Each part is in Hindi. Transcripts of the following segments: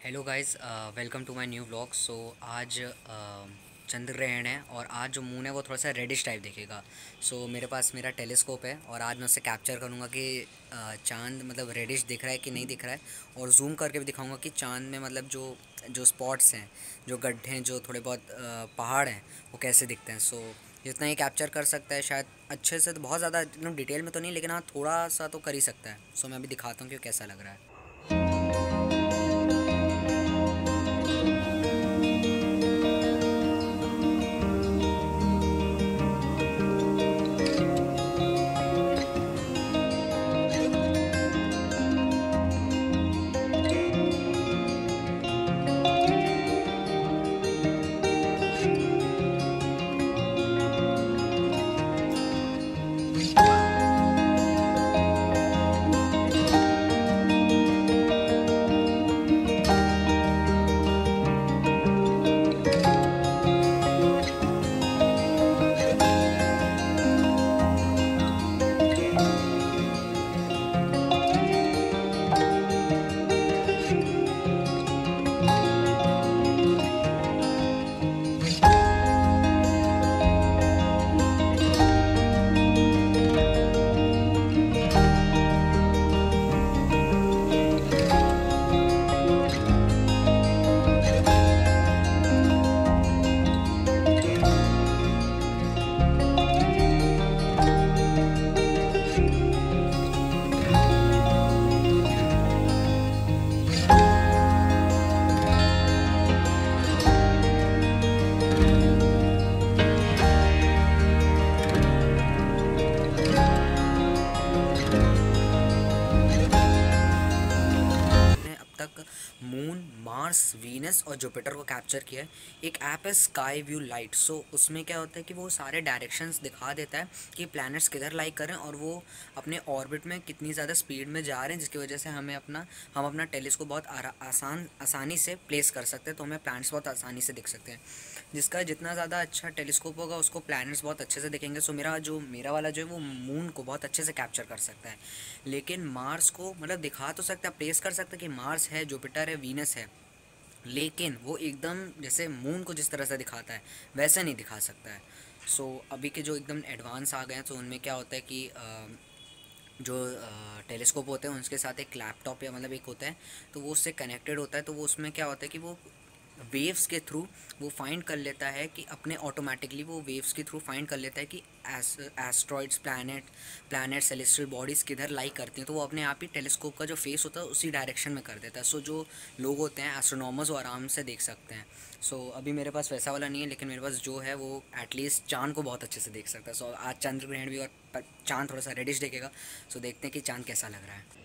Hello guys, welcome to my new vlog. So आज चंद्र ग्रहण है और आज जो मून है वो थोड़ा सा रेडिश टाइप दिखेगा। सो मेरे पास मेरा टेलीस्कोप है और आज मैं उससे कैप्चर करूँगा कि चांद मतलब रेडिश दिख रहा है कि नहीं दिख रहा है, और जूम करके भी दिखाऊंगा कि चांद में मतलब जो जो स्पॉट्स हैं, जो गड्ढे हैं, जो थोड़े बहुत पहाड़ हैं, वो कैसे दिखते हैं। सो जितना ही कैप्चर कर सकता है शायद अच्छे से, तो बहुत ज़्यादा एकदम डिटेल में तो नहीं, लेकिन हाँ थोड़ा सा तो कर ही सकता है। सो मैं अभी दिखाता हूँ कि वो कैसा लग रहा है। ने अब तक मून, मार्स, वीनस और जुपिटर को कैप्चर किया है। एक ऐप है स्काई व्यू लाइट। सो उसमें क्या होता है कि वो सारे डायरेक्शंस दिखा देता है कि प्लैनेट्स किधर लाई कर रहे हैं और वो अपने ऑर्बिट में कितनी ज़्यादा स्पीड में जा रहे हैं, जिसकी वजह से हम अपना टेलीस्कोप बहुत आसानी से प्लेस कर सकते हैं, तो हमें प्लैनेट्स बहुत आसानी से दिख सकते हैं। जिसका जितना ज़्यादा अच्छा टेलीस्कोप होगा उसको प्लैनेट्स बहुत अच्छे से दिखेंगे। सो मेरा वाला जो है वो मून को बहुत अच्छे से कैप्चर कर सकता है, लेकिन मार्स को मतलब दिखा तो सकता है, प्लेस कर सकता है कि मार्स है, जुपिटर है, वीनस है, लेकिन वो एकदम जैसे मून को जिस तरह से दिखाता है वैसे नहीं दिखा सकता है। सो अभी के जो एकदम एडवांस आ गए हैं, तो उनमें क्या होता है कि जो टेलीस्कोप होते हैं उनके साथ एक लैपटॉप या मतलब एक होता है, तो वो उससे कनेक्टेड होता है। तो वो उसमें क्या होता है कि वो वेव्स के थ्रू वो फाइंड कर लेता है कि अपने ऑटोमेटिकली वो वेव्स के थ्रू फाइंड कर लेता है कि एस्ट्रॉइड्स, प्लैनेट सेलेस्टियल बॉडीज़ किधर लाई करती हैं, तो वो अपने आप ही टेलीस्कोप का जो फेस होता है उसी डायरेक्शन में कर देता है। सो जो लोग होते हैं एस्ट्रोनॉमर्स वो आराम से देख सकते हैं। सो अभी मेरे पास वैसा वाला नहीं है, लेकिन मेरे पास जो है वो एटलीस्ट चांद को बहुत अच्छे से देख सकता है। सो आज चंद्र ग्रहण भी और चांद थोड़ा सा रेडिश दिखेगा। सो देखते हैं कि चांद कैसा लग रहा है।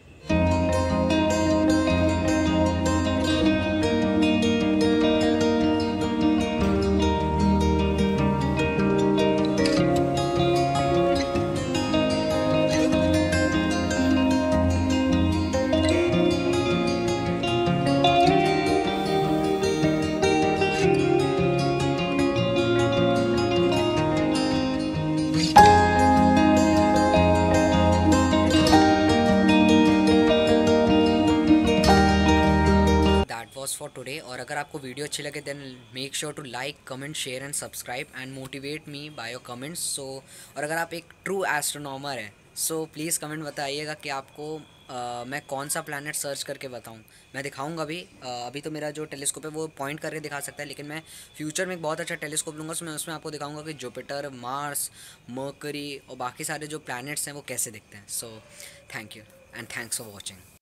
That was for today. और अगर आपको वीडियो अच्छी लगे then make sure to like, comment, share and subscribe and motivate me by your comments. So और अगर आप एक ट्रू एस्ट्रोनॉमर हैं सो प्लीज़ कमेंट बताइएगा कि आपको मैं कौन सा प्लैनेट सर्च करके बताऊं। मैं दिखाऊंगा अभी। अभी तो मेरा जो टेलीस्कोप है वो पॉइंट करके दिखा सकता है, लेकिन मैं फ्यूचर में एक बहुत अच्छा टेलीस्कोप लूँगा, उसमें उसमें आपको दिखाऊंगा कि जुपिटर, मार्स, मर्करी और बाकी सारे जो प्लैनेट्स हैं वो कैसे दिखते हैं। So thank you and thanks for watching.